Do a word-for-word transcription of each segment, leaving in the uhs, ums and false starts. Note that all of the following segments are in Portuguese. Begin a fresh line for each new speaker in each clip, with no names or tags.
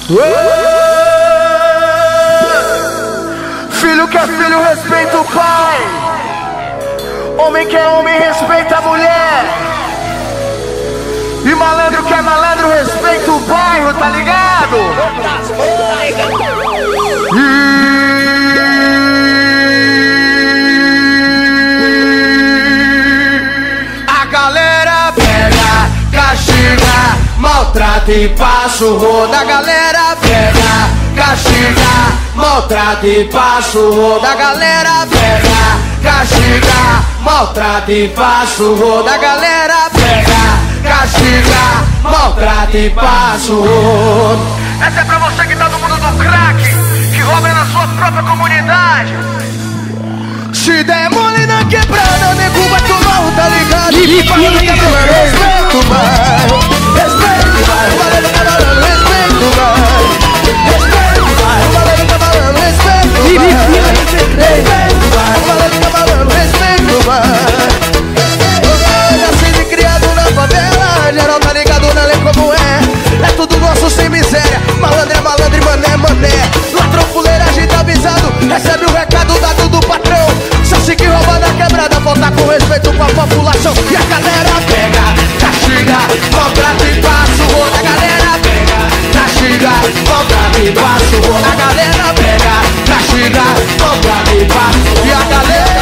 Filho que é filho, respeita o pai. Homem que é homem, respeita a mulher. E malandro que é malandro, respeita o bairro, tá ligado?
A galera pega, castiga, maltrata e passa o rodo. A galera pega, castiga, maltrata e passa o rodo. A galera pega, castiga, maltrata e passa o rodo. A galera pega, castiga, maltrata e passa o rodo.
Essa é pra você que tá no mundo do crack, que rouba na sua própria comunidade.
Se der mole na quebrada, nego vai tomar um, tá ligado? Falando que é meu respeito, vai. Respeito, vai. Falando que é meu respeito, vai. Respeito, vai. Falando que é meu respeito, vai. Respeito, vai. Falando que é meu respeito, vai. Nascido e criado na favela, geral tá ligado na lei como é. É tudo nosso sem miséria. Malandro é malandro e mané é mané. Ladrão, fuleiragem tá avisado. Recebe o recado dado do patrão. Só que rouba na quebrada, falta com respeito com a população. E a galera pega, castiga, maltrata e passa o rodo. A galera pega, castiga, maltrata e passa o rodo. A galera pega, castiga, maltrata e passa o rodo. E a galera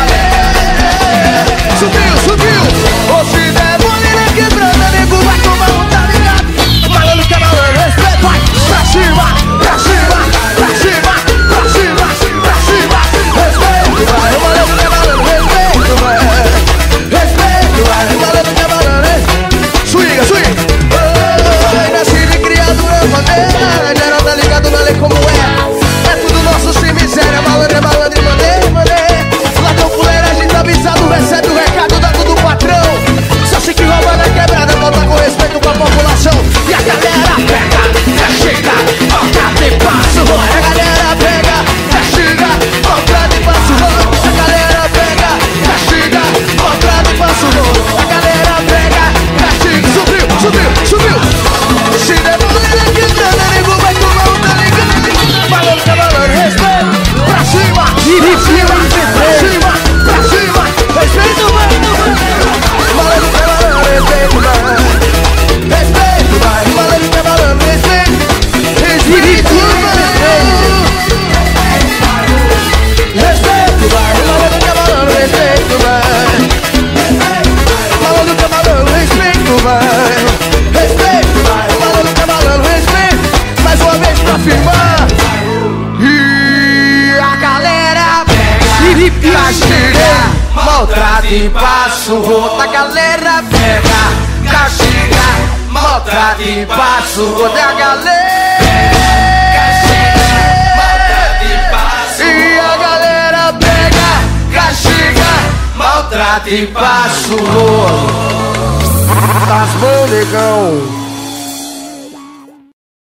subiu, subiu. Ou se der mole na quebrada, nego vai tomar um, tá ligado? Malandro que é malandro, respeito, vai pra cima, pra cima, pra cima, pra cima, pra cima. Respeito, vai, o malandro que é malandro, respeito, vai. Respeito, vai, o malandro que é malandro, swinga, swinga. Oi, nascido e criado na favela, geral tá ligado na lei como é. É tudo nosso sem miséria, malandro é malandro e mané, mané. Ladrão, fuleiragem tá avisado, recebe o recado dado do patrão. Só se que rouba na quebrada, volta com respeito com a população. E a galera pega, castiga, maltrata e passa o rodo. A galera pega, castiga, maltrata e passa o rodo. A galera pega, castiga, maltrata e passa o rodo. A galera pega, castiga, subiu, subiu, subiu. Se demora na quebrada, nego vai tomar um, tá ligado? Falando que é malandro, respeito, pra cima, pra cima, pra cima, pra cima. Respeito, mano, malandro que é malandro, respeito, mano. Respeito, vai, malandro que é malandro, respeito. Respeito, mano. Respeito, vai, malandro que é malandro, respeito, vai. Malandro que é malandro, respeito, vai. Respeito, vai, malandro que é malandro, respeito. Mais uma vez pra firmar. E a galera pega, castiga, maltrata e passa o rodo. A galera pega, castiga, maltrata e passa o rodo. A galera castiga, maltrata e passa o rodo. E a galera pega, castiga, maltrata e passa o rodo.
Tá bom, negão.